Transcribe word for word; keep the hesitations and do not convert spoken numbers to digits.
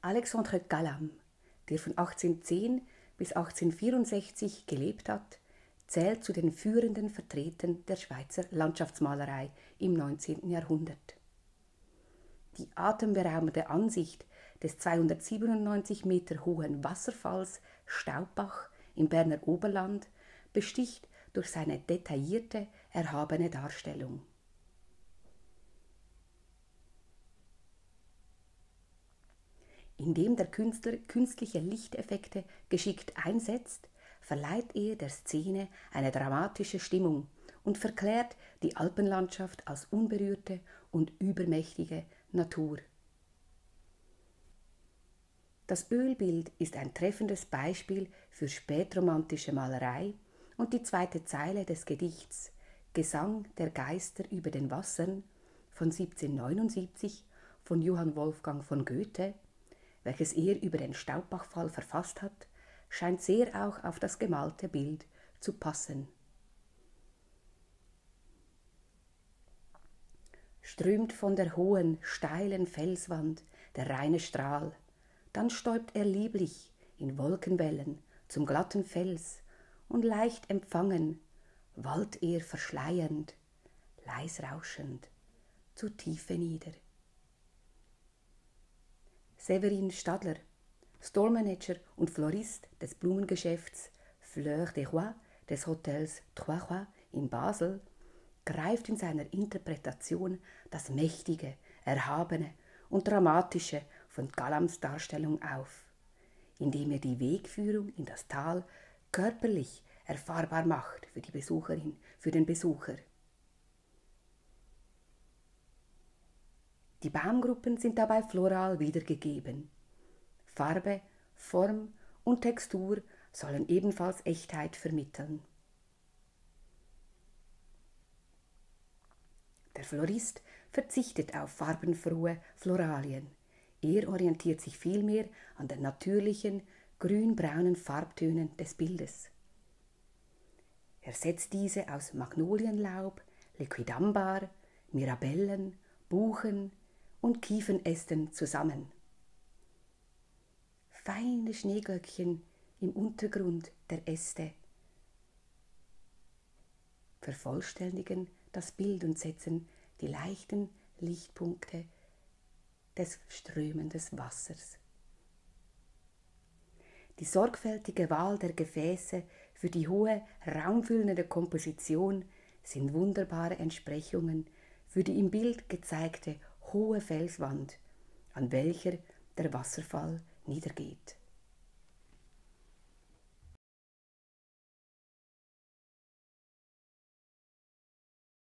Alexandre Calam, der von achtzehnhundertzehn bis achtzehnhundertvierundsechzig gelebt hat, zählt zu den führenden Vertretern der Schweizer Landschaftsmalerei im neunzehnten Jahrhundert. Die atemberaubende Ansicht des zweihundertsiebenundneunzig Meter hohen Wasserfalls Staubbach im Berner Oberland besticht durch seine detaillierte, erhabene Darstellung. Indem der Künstler künstliche Lichteffekte geschickt einsetzt, verleiht er der Szene eine dramatische Stimmung und verklärt die Alpenlandschaft als unberührte und übermächtige Natur. Das Ölbild ist ein treffendes Beispiel für spätromantische Malerei und die zweite Zeile des Gedichts Gesang der Geister über den Wassern von siebzehnhundertneunundsiebzig von Johann Wolfgang von Goethe, welches er über den Staubbachfall verfasst hat, scheint sehr auch auf das gemalte Bild zu passen. Strömt von der hohen, steilen Felswand der reine Strahl, dann stäubt er lieblich in Wolkenwellen zum glatten Fels und leicht empfangen, wallt er verschleiernd, leis rauschend, zur Tiefe nieder. Severin Stadler, Storemanager und Florist des Blumengeschäfts Fleurs des Rois des Hotels Trois Rois in Basel, greift in seiner Interpretation das Mächtige, Erhabene und Dramatische von Calams Darstellung auf, indem er die Wegführung in das Tal körperlich erfahrbar macht für die Besucherin, für den Besucher. Die Baumgruppen sind dabei floral wiedergegeben. Farbe, Form und Textur sollen ebenfalls Echtheit vermitteln. Der Florist verzichtet auf farbenfrohe Floralien. Er orientiert sich vielmehr an den natürlichen, grün-braunen Farbtönen des Bildes. Er setzt diese aus Magnolienlaub, Liquidambar, Mirabellen, Buchen und Kiefernästen zusammen. Feine Schneeglöckchen im Untergrund der Äste vervollständigen das Bild und setzen die leichten Lichtpunkte des strömenden Wassers. Die sorgfältige Wahl der Gefäße für die hohe, raumfüllende Komposition sind wunderbare Entsprechungen für die im Bild gezeigte hohe Felswand, an welcher der Wasserfall niedergeht.